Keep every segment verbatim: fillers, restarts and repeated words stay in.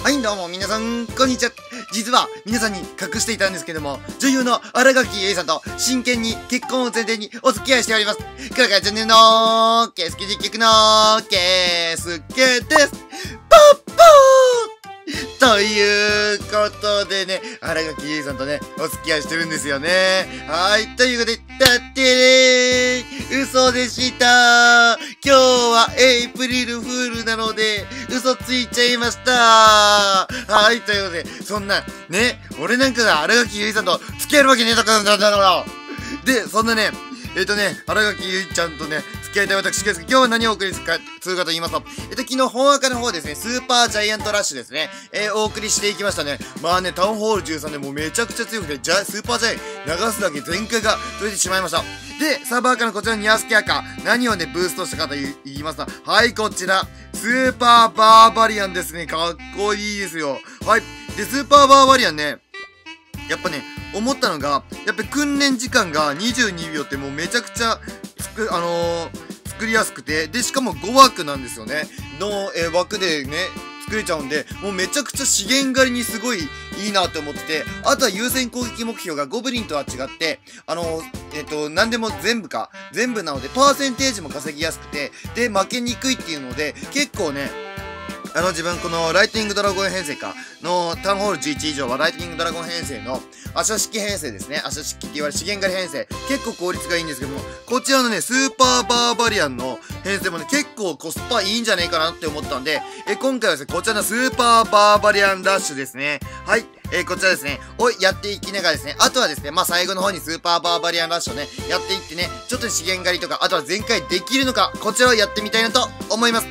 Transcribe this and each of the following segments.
はい、どうも皆さん、こんにちは。実は、皆さんに隠していたんですけども、女優の新垣結衣さんと真剣に結婚を前提にお付き合いしております。クラカヤチャンネルのケースケ実況のケースケです。ポッポーということでね、新垣結衣さんとね、お付き合いしてるんですよね。はい、ということで、だってねー、嘘でした。今日はエイプリルフールなので、嘘ついちゃいました。はい、ということで、そんな、ね、俺なんかが新垣結衣さんと付き合えるわけねえとかなんだから。で、そんなね、えっ、ー、とね、新垣結衣ちゃんとね、付き合いたい私ですけど、今日は何をお送りするか、するかと言いますと、えっ、ー、と、昨日、本赤の方ですね、スーパージャイアントラッシュですね、えー、お送りしていきましたね。まあね、タウンホールじゅうさんでもうめちゃくちゃ強くて、ジャ、スーパージャイ流すだけ全開が取れてしまいました。で、サーバー赤のこちらのニャースケアカ、何をね、ブーストしたかと言いますと、はい、こちら、スーパーバーバリアンですね。かっこいいですよ。はい。で、スーパーバーバリアンね、やっぱね、思ったのが、やっぱり訓練時間がにじゅうにびょうってもうめちゃくちゃ、つく、あのー、作りやすくて、で、しかもごわくなんですよね。の、えー、枠でね、作れちゃうんで、もうめちゃくちゃ資源狩りにすごいいいなって思ってて、あとは優先攻撃目標がゴブリンとは違って、あのー、えっと、なんでも全部か、全部なので、パーセンテージも稼ぎやすくて、で、負けにくいっていうので、結構ね、あの自分このライトニングドラゴン編成かのタウンホールじゅういち以上はライトニングドラゴン編成のアシャ式編成ですね。アシャ式って言われる資源狩り編成。結構効率がいいんですけども、こちらのね、スーパーバーバリアンの編成もね、結構コスパいいんじゃねえかなって思ったんで、え、今回はですね、こちらのスーパーバーバリアンラッシュですね。はい。えー、こちらですね、をやっていきながらですね、あとはですね、まあ、最後の方にスーパーバーバリアンラッシュをね、やっていってね、ちょっと資源狩りとか、あとは全開できるのか、こちらをやってみたいなと思います。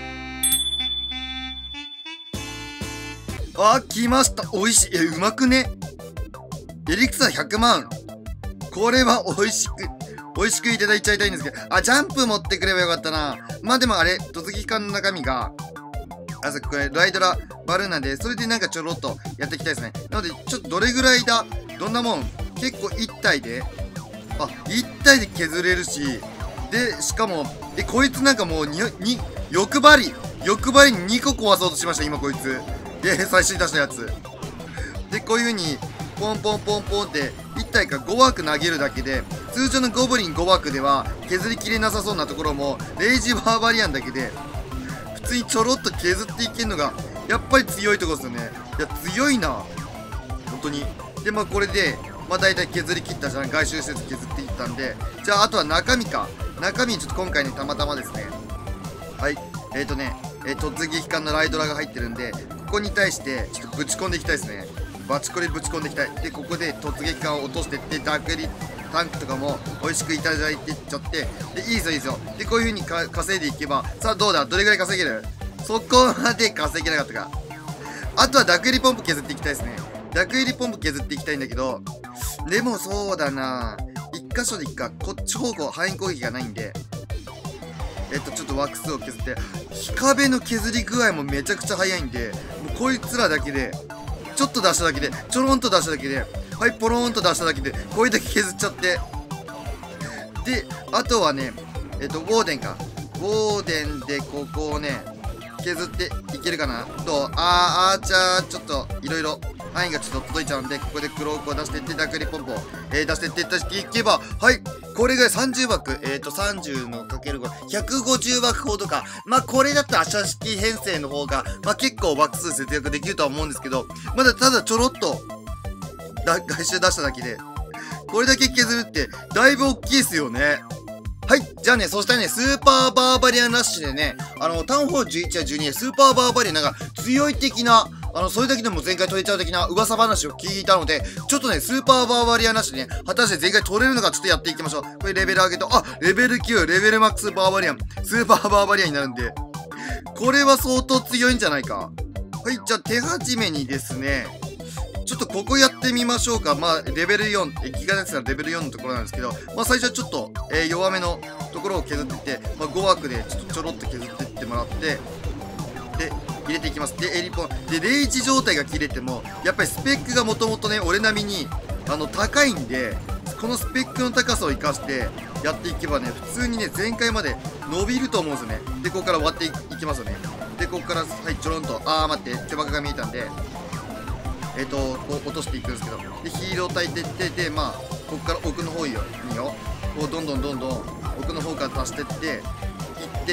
あ、来ました。美味しい。え、うまくね。エリクサーひゃくまん。これは美味しく、美味しくいただいちゃいたいんですけど。あ、ジャンプ持ってくればよかったな。まあでもあれ、突撃艦の中身が、あ、そこれ、ライドラ、バルーンなんで、それでなんかちょろっとやっていきたいですね。なので、ちょっとどれぐらいだどんなもん結構いち体で、あ、いち体で削れるし、で、しかも、え、こいつなんかもうに、に、欲張り、欲張りににこ壊そうとしました、今こいつ。で、最初に出したやつ。で、こういう風に、ポンポンポンポンって、いち体かご枠投げるだけで、通常のゴブリンご枠では、削りきれなさそうなところも、レイジバーバリアンだけで、普通にちょろっと削っていけるのが、やっぱり強いところですよね。いや、強いな。本当に。で、まあこれで、まあ大体削り切ったじゃん。外周施設削っていったんで、じゃあ、あとは中身か。中身ちょっと今回ね、たまたまですね。はい。えっ、ー、とね、えー、突撃艦のライドラが入ってるんで、ここに対してちょっとぶち込んでいきたいですね。バチコリぶち込んでいきたい。で、ここで突撃艦を落としてって、ダークエリタンクとかも美味しくいただいていっちゃって、で、いいぞいいぞ。で、こういう風にか稼いでいけば、さあどうだどれぐらい稼げる？そこまで稼げなかったか。あとはダクエリポンプ削っていきたいですね。ダクエリポンプ削っていきたいんだけど、でもそうだな一箇所でいっか。こっち方向、範囲攻撃がないんで、えっと、ちょっとワックスを削って、日壁の削り具合もめちゃくちゃ早いんで、もうこいつらだけで、ちょっと出しただけで、ちょろんと出しただけで、はい、ポローンと出しただけで、こういうだけ削っちゃって。で、あとはね、えっと、ウォーデンか。ウォーデンでここをね、削っていけるかなと、あー、アーチャー、ちょっと、いろいろ、範囲がちょっと届いちゃうんで、ここでクロークを出していって、ダクエリポンプを、えー、出していっていけば、はい、これがさんじゅう枠、えっと、さんじゅうのかけるご、ひゃくごじゅう枠ほどか。まあ、これだとアシャ式編成の方が、まあ、結構枠数節約できるとは思うんですけど、まだただちょろっと、だ、外周出しただけで、これだけ削るって、だいぶ大きいですよね。はい。じゃあね、そしたらね、スーパーバーバリアンラッシュでね、あの、タウンホールじゅういちやじゅうにでスーパーバーバリアンなんか強い的な、あの、それだけでも全開取れちゃう的な噂話を聞いたので、ちょっとね、スーパーバーバリアンラッシュでね、果たして全開取れるのかちょっとやっていきましょう。これレベル上げと、あ、レベルきゅう、レベルマックスバーバリアン、スーパーバーバリアンになるんで、これは相当強いんじゃないか。はい、じゃあ手始めにですね、ちょっとここやってみましょうか。まあ、レベルよん、え、ギガネスがレベルよんのところなんですけど、まあ、最初はちょっと、えー、弱めのところを削っていって、まあ、ご枠でちょっとちょろっと削っていってもらって、で、入れていきます。で、エリポン。で、レイジ状態が切れても、やっぱりスペックがもともとね、俺並みに、あの、高いんで、このスペックの高さを活かして、やっていけばね、普通にね、全開まで伸びると思うんですよね。で、ここから割っていきますよね。 で、ここから、はい、ちょろんと、あー、待って、巨爆が見えたんで、えっ、ー、と、こう落としていくんですけど、で、ヒールを焚いていって、で、まあ、ここから奥の方によ、こう、どんどんどんどん、奥の方から足してって、いって、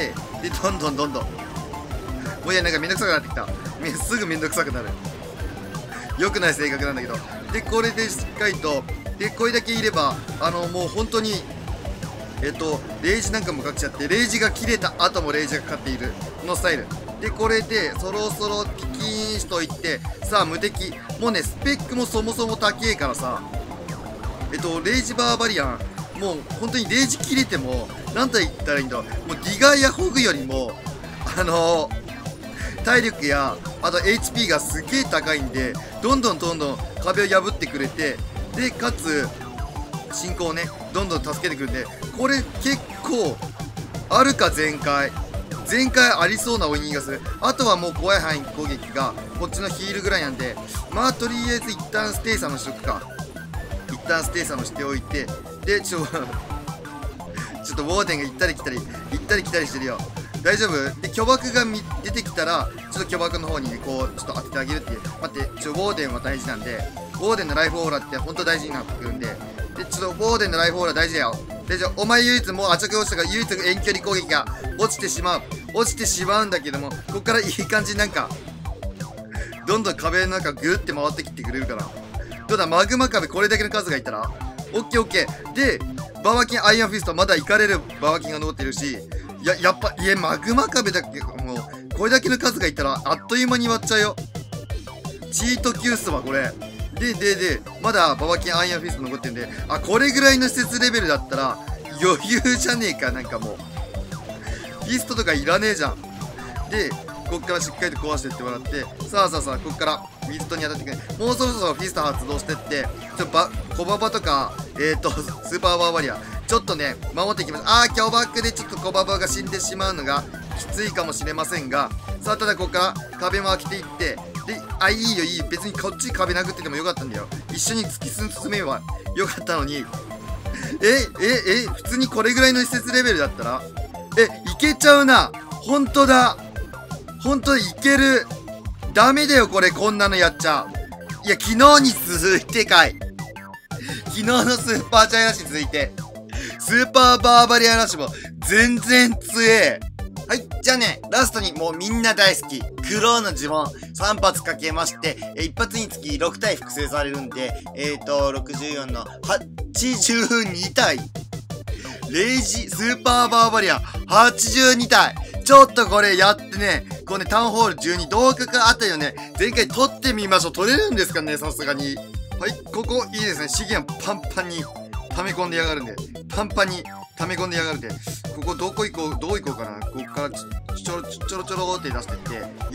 で、どんどんどんどん、もういや、なんかめんどくさくなってきた。めすぐめんどくさくなる。良くない性格なんだけど。で、これでしっかりと、で、これだけいれば、あの、もう本当に、えっと、レイジなんかもかけちゃって、レイジが切れた後もレイジがかかっている。このスタイル。で、これで、そろそろピキーンしといって、さあ、無敵。もうね、スペックもそもそも高えからさ、えっと、レイジバーバリアン、もう本当にレイジ切れても、なんと言ったらいいんだろう。もうディガーやホグよりも、あのー、体力や、あと エイチピー がすげえ高いんで、どんどんどんどん壁を破ってくれて、で、かつ、進行をね、どんどん助けてくるんで、これ結構、あるか全開。全開ありそうなおいにがする。あとはもう怖い範囲攻撃が、こっちのヒールぐらいなんで、まあとりあえず一旦ステイサのしとくか。一旦ステイサのしておいて、で、ちょ、ちょっとウォーデンが行ったり来たり、行ったり来たりしてるよ。大丈夫で、巨爆が出てきたら、ちょっと巨爆の方にこう、ちょっと当ててあげるっていう。待って、ちょ、ウォーデンは大事なんで、ウォーデンのライフオーラって本当大事になってくるんで、で、ちょっとウォーデンのライフオーラ大事だよ。で、じゃあ、お前唯一もう圧着落ちたから唯一遠距離攻撃が落ちてしまう。落ちてしまうんだけども、ここからいい感じになんか、どんどん壁の中ぐるって回ってきてくれるから。どうだ、マグマ壁これだけの数がいたら、オッケーオッケー。で、バーバキンアイアンフィストまだ行かれるバーバキンが残ってるし、や、やっぱ、いや、マグマ壁だけ、もう、これだけの数がいたら、あっという間に割っちゃうよ。チートキュースはこれ。で、で、で、まだババキンアイアンフィスト残ってるんで、あ、これぐらいの施設レベルだったら、余裕じゃねえか、なんかもう。フィストとかいらねえじゃん。で、こっからしっかりと壊してってもらって、さあさあさあ、こっからミストに当たってくれ。もうそろそろフィスト発動してって、ちょ、ば、コババとか、えっと、スーパーバーバリア、ちょっとね、守っていきます。あー、巨爆でちょっとコババが死んでしまうのが、きついかもしれませんが、さあ、ただここから壁も開けていって、で、あ、いいよいいよ。別にこっち壁殴っててもよかったんだよ。一緒に突き進めばよかったのに。え、え、え、普通にこれぐらいの施設レベルだったらえ、いけちゃうな。ほんとだ。ほんといける。ダメだよ、これ、こんなのやっちゃ。いや、昨日に続いてかい。昨日のスーパージャイアンラッシュ続いて。スーパーバーバリアンラッシュも全然強え。はい。じゃあね、ラストにもうみんな大好き、クローの呪文さん発かけまして、え、一発につきろく体複製されるんで、えーと、ろくじゅうよんのはちじゅうに体。レイジ、スーパーバーバリアンはちじゅうに体。ちょっとこれやってね、こうね、タウンホールじゅうに、同格あたりをね、前回取ってみましょう。取れるんですかね、さすがに。はい、ここいいですね。資源パンパンに溜め込んでやがるんで、パンパンに溜め込んでやがるんで、ここどこ行こう、どう行こうかな。ここからちょろちょろちょろって出してって、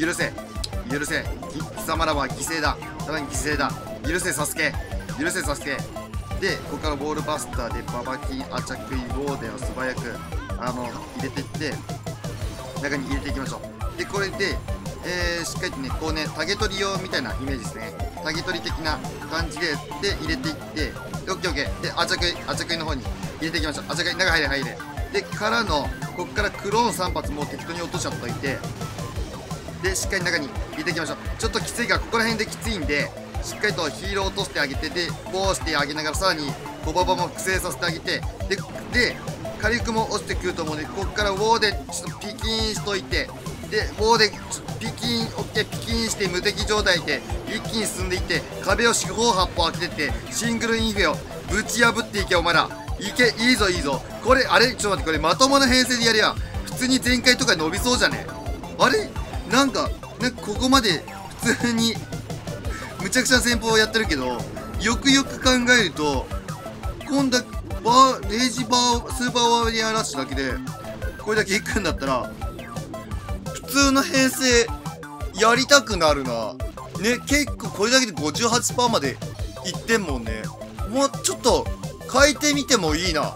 許せ、許せ、貴様らは犠牲だ。さらに犠牲だ。許せ、サスケ。許せ、サスケ。で、ここからボールバスターでババキン、アチャクイ、ウォーデンを素早く、あの、入れてって、中に入れていきましょう。で、これで、えー、しっかりとね、こうね、タゲ取り用みたいなイメージですね。タゲ取り的な感じで、で、入れていって、で、オッケーオッケー。で、アチャクイ、アチャクイの方に入れていきましょう。アチャクイ、中入れ、入れ。で、からの、こっからクローンさん発もう適当に落としちゃっといて、で、しっかり中に入れていきましょう。ちょっときついから、ここら辺できついんで、しっかりとヒールを落としてあげて、で、こうしてあげながら、さらに、コババも複製させてあげて、で、で、火力も落ちてくると思うんで、こっからウォーでちょっとピキーンしといて、で、ウォーでピキーン、オッケー、ピキーンして無敵状態で、一気に進んでいって、壁を四方八方開けてって、シングルインフェをぶち破っていけ、お前ら。いけ、いいぞ、いいぞ。これ、あれちょっと待って、これまともな編成でやりゃ、普通に全開とか伸びそうじゃねあれなんか、なんかここまで普通に、むちゃくちゃな戦法をやってるけど、よくよく考えると、今度はバー、レイジバー、スーパーワーリアーラッシュだけで、これだけいくんだったら、普通の編成、やりたくなるな。ね、結構これだけで ごじゅうはちパーセント までいってんもんね。もうちょっと、変えてみてもいいな。はい、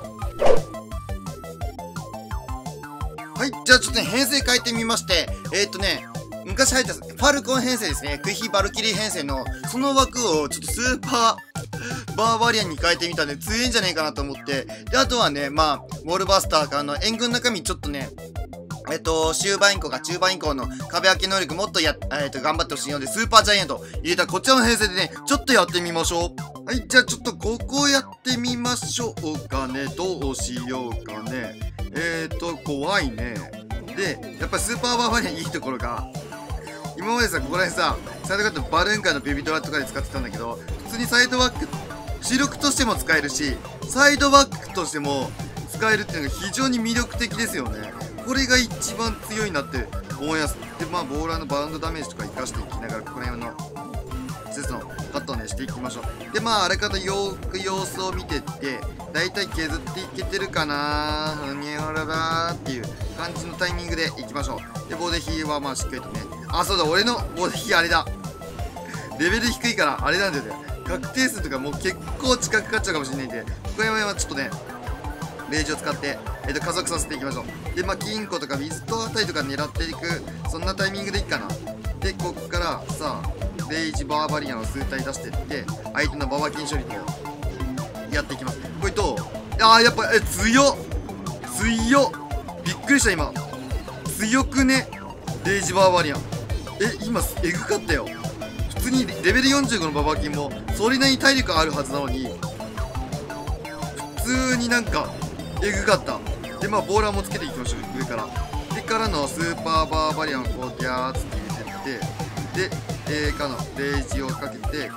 じゃあちょっとね、編成変えてみまして、えー、っとね、昔入ったファルコン編成ですね。クイヒバルキリー編成の、その枠をちょっとスーパーバーバリアンに変えてみたんで、強いんじゃねえかなと思って。で、あとはね、まあ、ウォールバスターからの援軍中身ちょっとね、 えっと、終盤以降か中盤以降の壁開け能力もっとや、えっと、頑張ってほしいので、スーパージャイアント入れたこちらの編成でね、ちょっとやってみましょう。はい、じゃあちょっとここやってみましょうかね。どうしようかね。えーと、怖いね。で、やっぱりスーパーバーバリアンいいところが、今までさ、ここら辺さ、サイドカットバルーン界のビビドラとかで使ってたんだけど、普通にサイドバック、主力としても使えるし、サイドバックとしても使えるっていうのが非常に魅力的ですよね。これが一番強いなって思います。で、まあ、ボーラーのバウンドダメージとか活かしていきながら、ここら辺の施設のカットをね、していきましょう。で、まあ、あれからよーく様子を見てって、だいたい削っていけてるかなー、ふにゃららーっていう感じのタイミングでいきましょう。で、ボーデヒーはまあ、しっかりとね、あ、そうだ、俺のボーデヒーあれだ。レベル低いから、あれなんだよね。確定数とかもう結構近くかかっちゃうかもしれないんで、ここら辺はちょっとね、レージを使って、えー、と加速させていきましょう。で、まあ、金庫とか水とあたりとか狙っていく、そんなタイミングでいいかな。で、こっからさあ、レイジバーバリアンを数体出していって、相手のババキン処理とやっていきます。これどう？ああ、やっぱ、え、強っ強っびっくりした、今。強くね、レイジバーバリアン。え、今、えぐかったよ。普通にレベルよんじゅうごのババキンも、それなりに体力あるはずなのに、普通になんか、えぐかった。で、まあ、ボーラーもつけていきましょう、上から。で、からのスーパーバーバリアンをこう、ギャーッつって入れてって、で、えー、かの、レイジをかけて、いって、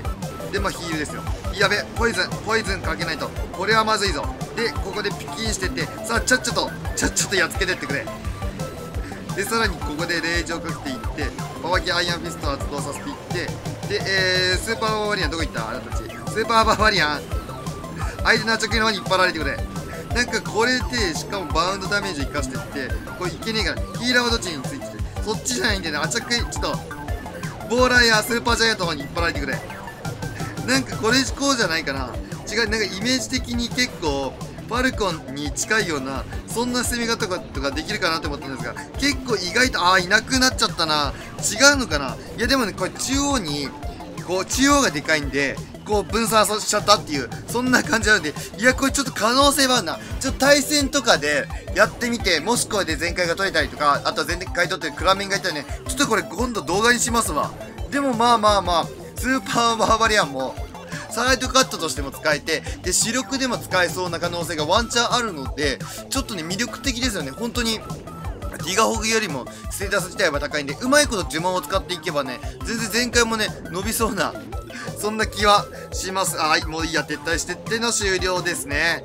で、まあ、ヒールですよ。やべ、ポイズン、ポイズンかけないと。これはまずいぞ。で、ここでピキンしてって、さあ、ちゃっちゃと、ちゃっちゃとやっつけてってくれ。で、さらにここでレイジをかけていって、ババキアイアンフィストを発動させていって、で、えー、スーパーバーバリアンどこ行ったあなたたち。スーパーバーバリアン、相手の着の方に引っ張られてくれ。なんかこれで、しかもバウンドダメージを生かしてって、これいけねえから、ヒーラーはどっちについてて、そっちじゃないんでね、あちゃく、ちょっと、ボーラーやスーパージャイアントの方に引っ張られてくれ。なんかこれこうじゃないかな。違う、なんかイメージ的に結構、ファルコンに近いような、そんな攻め方とかとかできるかなと思ったんですが、結構意外と、ああ、いなくなっちゃったな。違うのかな。いやでもね、これ中央に、こう、中央がでかいんで、こう分散させちゃったっていう、そんな感じなので、いや、これちょっと可能性はあるな。ちょっと対戦とかでやってみて、もしこれで全開が取れたりとか、あとは全開取ってクラメンがいたらね、ちょっとこれ今度動画にしますわ。でもまあまあまあ、スーパーバーバリアンも、サイドカットとしても使えて、で、主力でも使えそうな可能性がワンチャンあるので、ちょっとね、魅力的ですよね。本当に、ギガホグよりもステータス自体は高いんで、うまいこと呪文を使っていけばね、全然前回もね、伸びそうな、そんな気はします。はい、もういいや、撤退してっての終了ですね。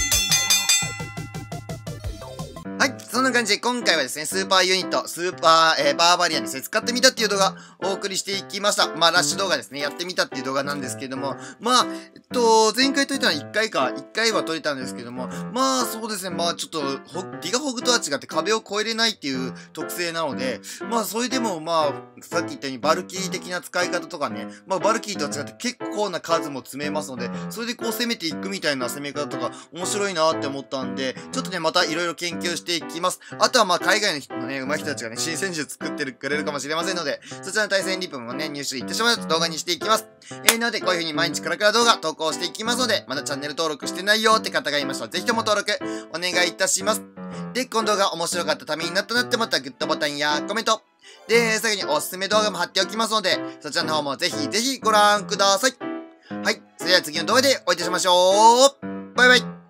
はい、そんな感じで今回はですね、スーパーユニット、スーパー、えー、バーバリアンですね、使ってみたっていう動画をお送りしていきました。まあ、ラッシュ動画ですね、やってみたっていう動画なんですけども、まあ、えっと、前回撮れたのはいっかいか、いっかいは撮れたんですけども、まあ、そうですね、まあ、ちょっと、ギガホグとは違って壁を越えれないっていう特性なので、まあ、それでも、まあ、さっき言ったようにバルキリー的な使い方とかね、まあ、バルキリーとは違って結構な数も詰めますので、それでこう攻めていくみたいな攻め方とか面白いなって思ったんで、ちょっとね、またいろいろ研究していきます。あとはまあ海外の人のね、上手い人たちがね、新戦術作ってるくれるかもしれませんので、そちらの対戦リプもね、入手いってしまうと動画にしていきます。えー、なので、こういう風に毎日カラカラ動画投稿していきますので、まだチャンネル登録してないよって方がいましたら、ぜひとも登録お願いいたします。で、この動画面白かったためになったなって思ったらグッドボタンやコメント。で、最後におすすめ動画も貼っておきますので、そちらの方もぜひぜひご覧ください。はい、それでは次の動画でお会いいたしましょう。バイバイ。